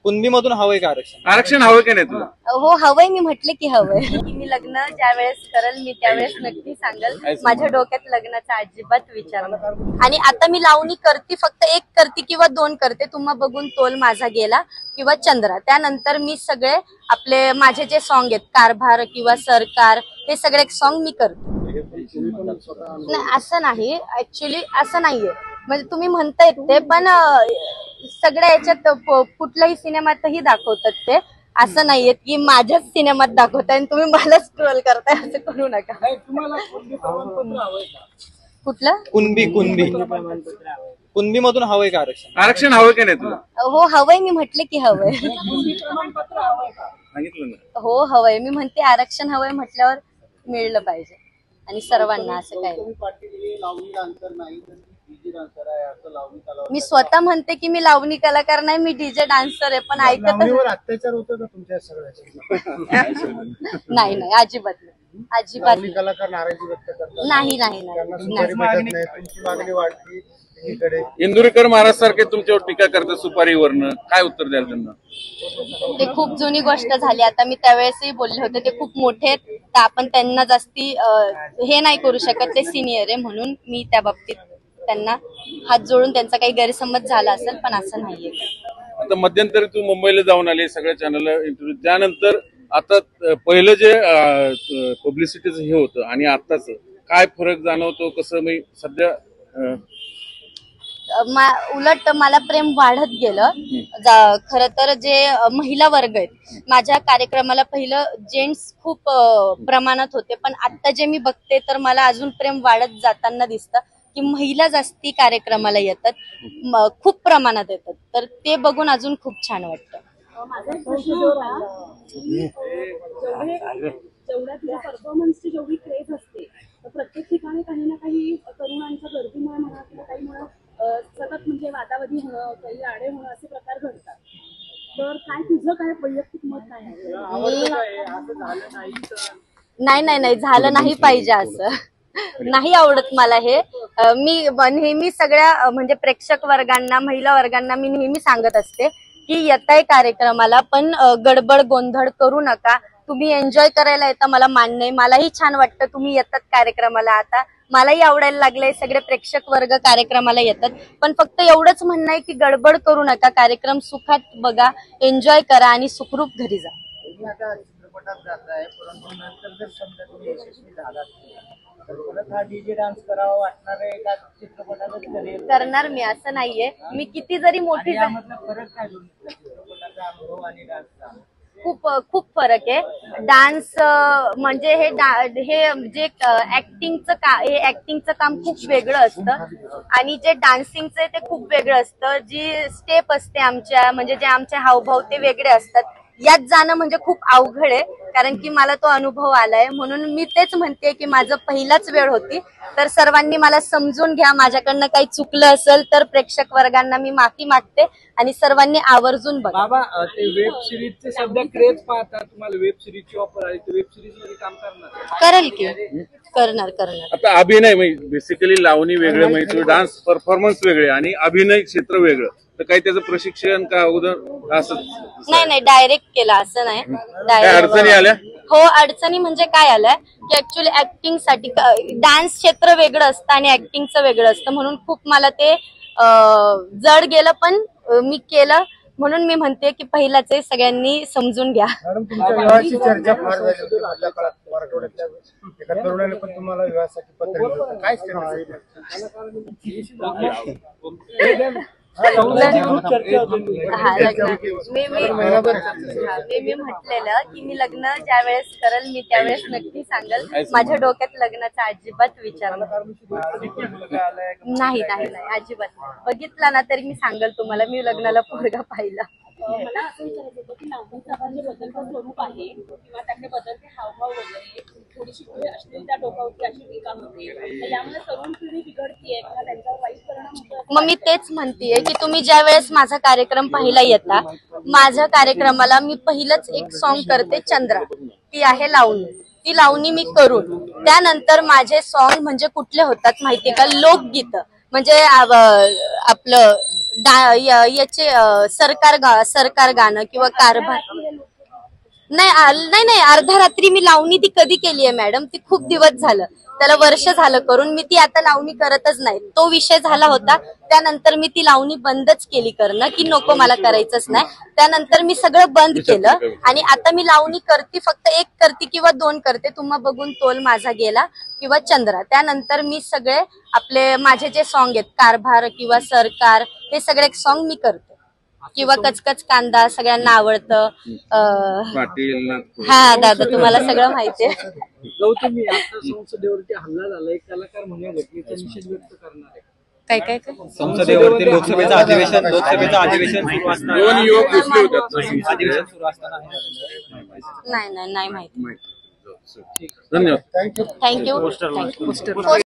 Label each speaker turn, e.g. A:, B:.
A: कुणबीमधून हवंय का आरक्षण?
B: आरक्षण हवं की नाही तुला?
C: हो हवंय, मी म्हटले की हवंय. मी लग्न ज्या वेळेस करल मी त्यावेळेस नक्की सांगल. माझ्या डोक्यात लग्नाचा अजिबात विचार नाही. आणि आता मी लावणी करते, फक्त एक करते किंवा दोन करते. तुम्हा बघून तोल माझा गेला किंवा चंद्रा. त्यानंतर मी सगळे आपले माझे जे सॉन्ग आहेत, कारभार किंवा सरकार, हे सगळे सॉन्ग मी करते. नाही असं नाही, ऍक्च्युली असं नाहीये. म्हणजे तुम्ही म्हणतायत ते, पण सगळ्या याच्यात कुठल्याही सिनेमातही दाखवतात ते. असं नाहीये की माझ्याच सिनेमात दाखवताय आणि तुम्ही मलाच ट्रोल करताय, असं करू नका. कुठलं?
A: कुणबी कुणबीमधून हवंय का आरक्षण?
B: आरक्षण हवं की नाही तुला?
C: हो हवंय, मी म्हटले की हवंय. हो हवंय, मी म्हणते आरक्षण हवंय म्हटल्यावर मिळलं पाहिजे आणि सर्वांना. असं काय, मी स्वतः म्हणते की मी लावणी कलाकार नाही, मी डीजे डान्सर आहे. पण ऐकत
D: अत्याचार होतो का तुमच्या सगळ्याचा?
C: नाही नाही, अजिबात नाही, अजिबात नाही.
D: कलाकार नाराजी व्यक्त करतात.
C: नाही नाही
D: तुमची मागणी वाढली.
B: इंदुरीकर महाराज सारखे तुमच्यावर टीका करतात सुपारीवरनं, काय उत्तर द्याल त्यांना?
C: ते खूप जुनी गोष्ट झाली. आता मी त्यावेळेसही बोलले होते, ते खूप मोठे आहेत, तर आपण त्यांना जास्ती हे नाही करू शकत. ते सिनियर आहे म्हणून मी त्या बाबतीत त्यांना हात जोडून, त्यांचा काही गैरसमज झाला असेल पण असं नाहीये.
B: आता मध्यंतरी तू मुंबईला जाऊन आले, सगळ्या चॅनलला इंटरव्ह्यू, त्यानंतर आता पहिलं जे पब्लिसिटीचं हे होतं आणि आताच काय फरक जाणवतो? कसं मी सध्या
C: उलट मला प्रेम वाढत गेलं. खरं तर जे महिला वर्ग आहेत, माझ्या कार्यक्रमाला पहिलं जेंट्स खूप प्रमाणात होते, पण आता जे मी बघते तर मला अजून प्रेम वाढत जाताना दिसतं की महिला जास्ती कार्यक्रमाला येतात, खूप प्रमाणात येतात. तर ते बघून अजून खूप छान वाटतं.
E: जेवढ्या परफॉर्मन्सची जेवढी क्रेज असते, तर प्रत्येक ठिकाणी काही ना काही तरुणांच्या गर्दीमुळे म्हणा किंवा काही म्हणा सतत म्हणजे वादावादी होणं, काही आडे होणं, असे प्रकार घडतात. तर काय तुझं काय वैयक्तिक मत काय आहे?
C: नाही झालं नाही पाहिजे असं. नाही आवडत मला हे. मी नेहमी सगळ्या म्हणजे प्रेक्षक वर्गांना, महिला वर्गांना मी नेहमी सांगत असते की येताय कार्यक्रमाला पण गडबड गोंधळ करू नका. तुम्ही एन्जॉय करायला येता, मला मान्य आहे, मलाही छान वाटतं तुम्ही येतात कार्यक्रमाला. आता मलाही आवडायला लागलंय, सगळे प्रेक्षक वर्ग कार्यक्रमाला येतात, पण फक्त एवढंच म्हणणं आहे की गडबड करू नका, कार्यक्रम सुखात बघा, एन्जॉय करा आणि सुखरूप घरी जा.
D: चित्रपटात जाताय, परंतु नंतर जर समजा तुम्ही यशस्वी झालात तर परत हा डीजे डान्स करावा वाटणार आहे का चित्रपटातच
C: करणार मी? असं नाहीये. मी किती जरी मोठी,
D: फरक काय चित्रपटाचा अनुभव आणि डान्सचा?
C: खूप फरक आहे. डान्स म्हणजे हे जे ऍक्टिंगचं काम खूप वेगळं असतं आणि जे डान्सिंगचं आहे ते खूप वेगळं असतं. जी स्टेप असते आमच्या, म्हणजे जे आमचे हावभाव ते वेगळे असतात. यात जाणं म्हणजे खूप अवघड आहे, कारण की मला तो अनुभव आलाय. म्हणून मी तेच म्हणते की माझं पहिलाच वेळ होती, तर सर्वांनी मला समजून घ्या. माझ्याकडनं काही चुकलं असेल तर प्रेक्षक वर्गांना मी माफी मागते आणि सर्वांनी आवर्जून बघा.
F: बाबा, ते वेब सिरीजचे सध्या क्रेज पाहता, तुम्हाला वेब सिरीजची ऑफर आली, वेब सिरीज मध्ये काम
C: करेल की करणार.
B: आता अभिनय म्हणजे बेसिकली लावणी वेगळं, म्हणजे डान्स परफॉर्मन्स वेगळे आणि अभिनय क्षेत्र वेगळं, तर काही त्याचं प्रशिक्षण का अगोदर असं?
C: नाही डायरेक्ट केलं असं नाही.
B: अडचणी आल्या?
C: हो, अडचणी म्हणजे काय आल्या की ऍक्च्युली ऍक्टिंगसाठी डान्स क्षेत्र वेगळं असतं आणि ऍक्टिंगचं वेगळं असतं, म्हणून खूप मला ते जड गेलं, पण मी केलं. म्हणून मी म्हणते की पहिलाच आहे, सगळ्यांनी समजून घ्या.
D: मॅडम, तुमच्या विवाहाची चर्चा फार झाली होती मधल्या काळात, मराठवाड्यातल्या एका तरुणाने पण तुम्हाला विवाहासाठी पत्र लिहिलं होतं. काय
C: मी म्हटलेलं की मी लग्न ज्या वेळेस करल मी त्यावेळेस नक्की सांगल. माझ्या डोक्यात लग्नाचा अजिबात विचार नाही अजिबात. बघितला ना तरी मी सांगल तुम्हाला, मी लग्नाला पोरगा पाहिला.
E: मला असं विचारायचं होतं की लावणीचं जे बदलतं स्वरूप आहे किंवा त्याकडे बदलते हावभाव वगैरे, थोडीशी अश्लीलता डोकावते, अशी टीका होते, यामुळे तरुण पिढी बिघडतीये किंवा त्यांच्यावर वाईट परिणाम होतो.
C: मग मी तेच म्हणतेय की तुम्ही ज्या वेळेस माझा कार्यक्रम पाहायला येता, माझ्या कार्यक्रमाला मी पहिलंच एक सॉन्ग करते, चंद्रा. ती आहे लावणी. ती लावणी मी करून त्यानंतर माझे सॉन्ग म्हणजे कुठले होतात माहितीये का? लोकगीत, म्हणजे आपलं याचे सरकार गाणं किंवा कारभार नाही अर्ध्या रात्री मी लावणी ती कधी केली आहे मॅडम, ती खूप दिवस झालं, त्याला वर्ष झालं करून, मी ती आता लावणी करतच नाही. तो विषय झाला होता, त्यानंतर मी ती लावणी बंदच केली करणं, की नको मला करायचंच नाही. त्यानंतर मी सगळं बंद केलं आणि आता मी लावणी करते, फक्त एक करते किंवा दोन करते, तुम्हा बघून तोल माझा गेला किंवा चंद्रा. त्यानंतर मी सगळे आपले माझे जे सॉन्ग आहेत, कारभार किंवा सरकार, हे सगळे सॉन्ग मी करते, किंवा कचकच कांदा सगळ्यांना आवडतं.
B: पाटील
C: हा दादा, तुम्हाला सगळं माहितीये.
F: गौतमी, आता संसदेवरती हल्ला झालाय, कलाकार म्हणून घटनेचा निषेध व्यक्त करणार आहे.
C: काय
A: संसदेवरती लोकसभेचं अधिवेशन सुरू असताना
B: दोन युवक घुसले होते.
A: अधिवेशन सुरू असताना
C: नाही माहिती.
B: धन्यवाद.
C: थँक्यू.